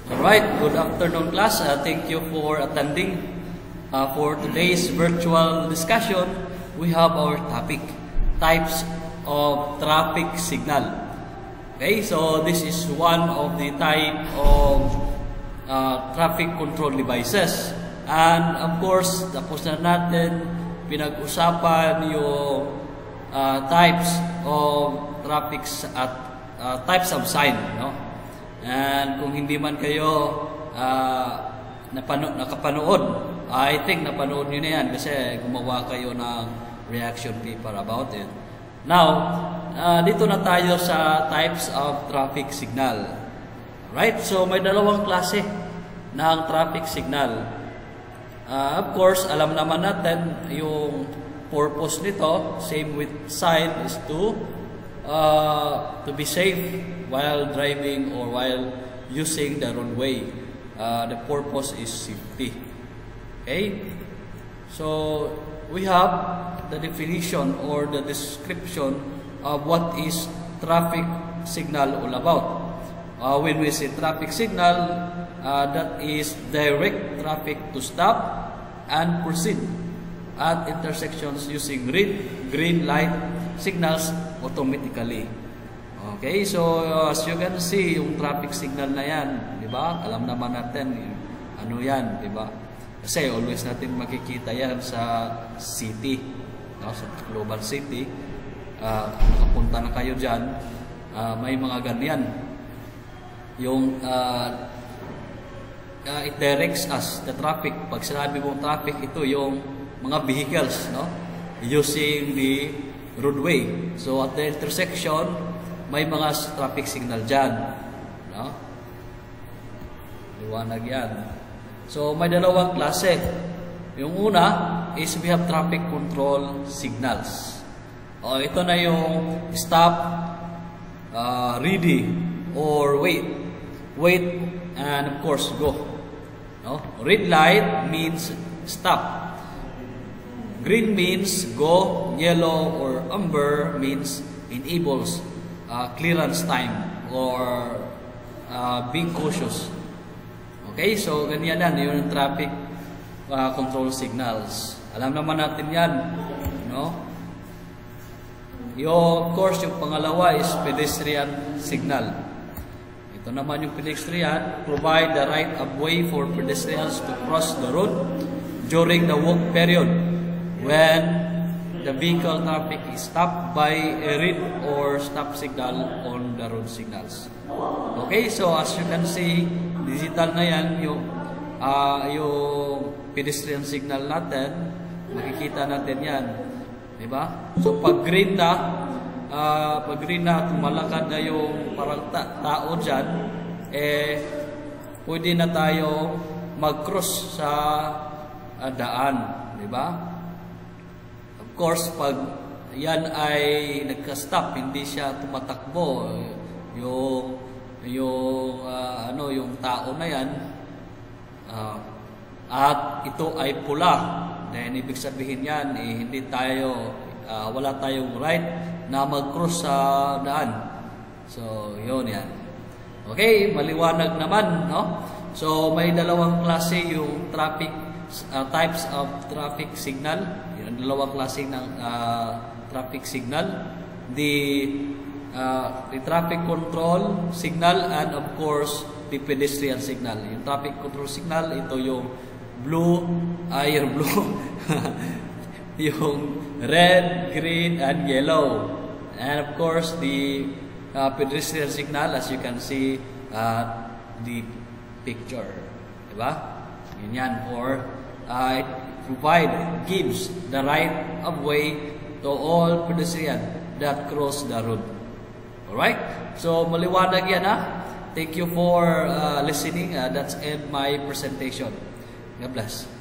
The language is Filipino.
Alright, good afternoon class. Thank you for attending. For today's virtual discussion, we have our topic, types of traffic signal. Okay, so this is one of the type of traffic control devices. And of course, tapos na natin pinag-usapan yung types of types of sign, no? And kung hindi man kayo nakapanood, I think napanood nyo na yan kasi gumawa kayo ng reaction paper about it. Now, dito na tayo sa types of traffic signal. Right? So, may dalawang klase ng traffic signal. Of course, alam naman natin yung purpose nito, same with sign, is to be safe while driving or while using the roadway. The purpose is safety. Okay? So, we have the definition or the description of what is traffic signal all about. When we say traffic signal, that is direct traffic to stop and proceed at intersections using green light signals automatically. Okay, so as you can see, yung traffic signal na yan, di ba? Alam naman natin, ano yan, di ba? Kasi always natin makikita yan sa city, no? Sa global city. Nakapunta na kayo dyan, may mga ganyan. Yung it directs us, the traffic. Pag sinabi mong traffic, ito yung mga vehicles, no? Using the roadway. So at the intersection, may mga traffic signal dyan, no? Liwanag yan. So may dalawang klase. Yung una is we have traffic control signals. Ito na yung stop, ready, or wait, and of course go. No? Red light means stop. Green means go. Yellow or amber means enables clearance time or being cautious. Okay, so ganyan yan, yung traffic control signals. Alam naman natin yan, no? Of course, yung pangalawa is pedestrian signal. Ito naman yung pedestrian, provide the right of way for pedestrians to cross the road during the walk period when the vehicle traffic is stopped by a red or stop signal on the road signals. Okay, so as you can see, digital na yan yung pedestrian signal natin. Makikita natin yan, di ba? So pag green na, tumalakad na yung parang tao dyan, pwede na tayo mag-cross sa daan, di ba? Of course, pag yan ay nagka-stop, hindi siya tumatakbo, yung tao na yan, at ito ay pula, then ibig sabihin yan, hindi tayo, wala tayong right na mag-cross sa daan. So, yun yan. Okay, maliwanag naman, no? So, may dalawang klase yung traffic, types of traffic signal. Yung dalawang klase ng traffic signal. The traffic control signal and of course, the pedestrian signal. Yung traffic control signal, ito yung blue, yung red, green, and yellow. And of course, the pedestrian signal, as you can see the picture. Diba? Ganyan. Or it gives the right of way to all pedestrians that cross the road. Alright? So, maliwanag yan, ha? Thank you for listening. That's end my presentation. God bless.